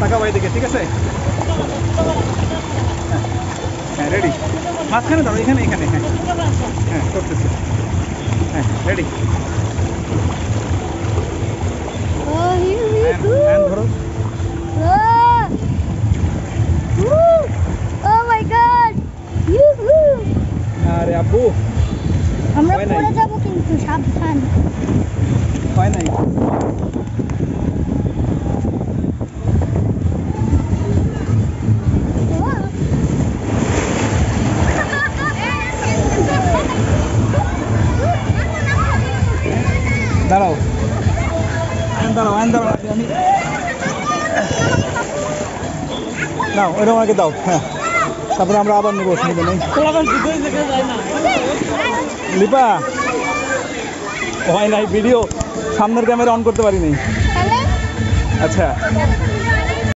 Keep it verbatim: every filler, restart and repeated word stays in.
তাকাও এইদিকে, ঠিক আছে? হ্যাঁ রেডি। মাঝখানে দাও, এখানে এখানে। হ্যাঁ হ্যাঁ করতেছি। হ্যাঁ রেডি। Oh, here we হ্যাঁ go. হ্যাঁ ধরো। Ah. Woo. Oh my God. Yoo-hoo. আরে আব্বু আমরা হয় নাই। পড়ে যাব কিন্তু সাবধান। হয় নাই। দাঁড়াও দাঁড়াও আইন দাঁড়াও আমি নাও ওইটা আমাকে দাও। হ্যাঁ তারপরে আমরা আবার নেবো, অসুবিধা নেই। লিপা হয় নাই, ভিডিও সামনের ক্যামেরা অন করতে পারি নাই। তাহলে আচ্ছা